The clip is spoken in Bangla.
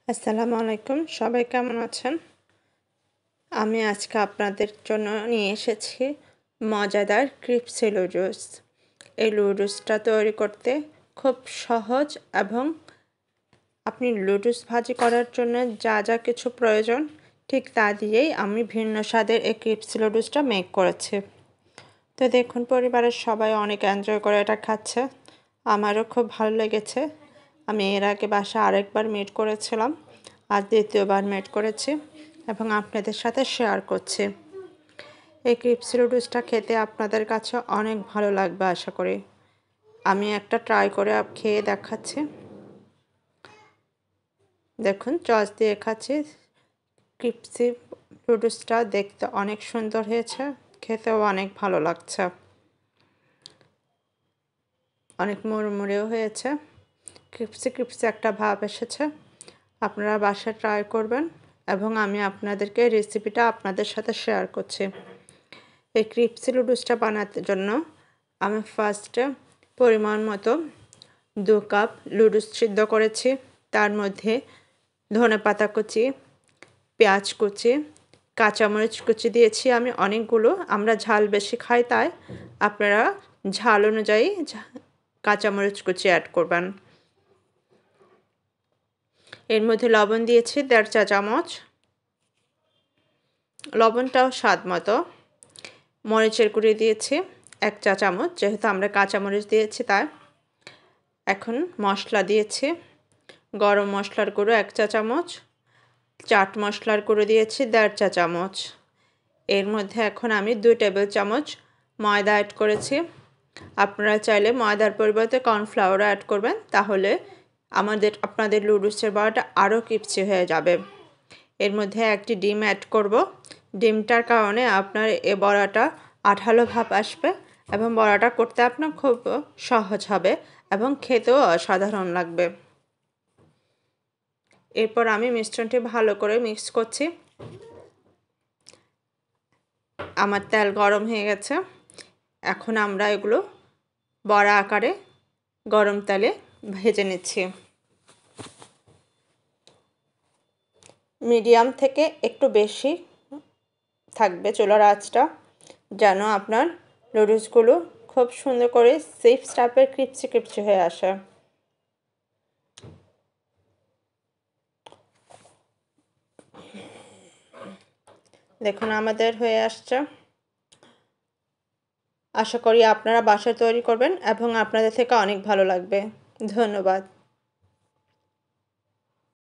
আসসালামু আলাইকুম, সবাই কেমন আছেন? আমি আজকে আপনাদের জন্য নিয়ে এসেছি মজাদার ক্রিপসি নুডলস। এই নুডলসটা তৈরি করতে খুব সহজ এবং আপনি নুডলস ভাজি করার জন্য যা যা কিছু প্রয়োজন ঠিক তা দিয়েই আমি ভিন্ন স্বাদের এই ক্রিপসি নুডলসটা মেক করেছি। তো দেখুন, পরিবারের সবাই অনেক এনজয় করে এটা খাচ্ছে। আমারও খুব ভালো লেগেছে। আমি এর আগে বাসায় আরেকবার মেড করেছিলাম, আর দ্বিতীয়বার মেড করেছি এবং আপনাদের সাথে শেয়ার করছি। এই ক্রিপসি নুডলসটা খেতে আপনাদের কাছে অনেক ভালো লাগবে আশা করি। আমি একটা ট্রাই করে খেয়ে দেখাচ্ছি। দেখুন, সস দিয়ে খাচ্ছি। ক্রিপসি নুডলসটা দেখতে অনেক সুন্দর হয়েছে, খেতেও অনেক ভালো লাগছে, অনেক মুড়মুড়েও হয়েছে। ক্রিপসি একটা ভাব এসেছে। আপনারা বাসায় ট্রাই করবেন এবং আমি আপনাদেরকে রেসিপিটা আপনাদের সাথে শেয়ার করছি। এই ক্রিপসি নুডলসটা বানাতে জন্য আমি ফার্স্টে পরিমাণ মতো 2 কাপ নুডলস সিদ্ধ করেছি। তার মধ্যে ধনেপাতা কুচি, পেঁয়াজ কুচি, কাঁচামরিচ কুচি দিয়েছি আমি অনেকগুলো। আমরা ঝাল বেশি খাই, তাই আপনারা ঝাল অনুযায়ী কাঁচামরিচ কুচি অ্যাড করবেন। এর মধ্যে লবণ দিয়েছি 1.5 চা চামচ, লবণটাও স্বাদ মতো। মরিচের গুঁড়ি দিয়েছি 1 চা চামচ, যেহেতু আমরা কাঁচামরিচ দিয়েছি তাই। এখন মশলা দিয়েছি, গরম মশলার গুঁড়ো 1 চা চামচ, চাট মশলার গুঁড়ো দিয়েছি 1.5 চা চামচ। এর মধ্যে এখন আমি 2 টেবিল চামচ ময়দা অ্যাড করেছি। আপনারা চাইলে ময়দার পরিবর্তে কর্নফ্লাওয়ার অ্যাড করবেন, তাহলে আপনাদের নুডলসের বড়াটা আরও ক্রিপসি হয়ে যাবে। এর মধ্যে একটি ডিম অ্যাড করব। ডিমটার কারণে আপনার এ বড়াটা আঠালো ভাব আসবে এবং বড়াটা করতে আপনার খুব সহজ হবে এবং খেতেও অসাধারণ লাগবে। এরপর আমি মিশ্রণটি ভালো করে মিক্স করছি। আমার তেল গরম হয়ে গেছে। এখন আমরা এগুলো বড়া আকারে গরম তেলে ভেজে নিচ্ছি। মিডিয়াম থেকে একটু বেশি থাকবে চুলার আঁচটা, যেন আপনার নুডলসগুলো খুব সুন্দর করে চিপস টাইপের ক্রিপসি ক্রিপসি হয়ে আসে। দেখুন, আমাদের হয়ে আসছে। আশা করি আপনারা বাসায় তৈরি করবেন এবং আপনাদের থেকে অনেক ভালো লাগবে। ধন্যবাদ।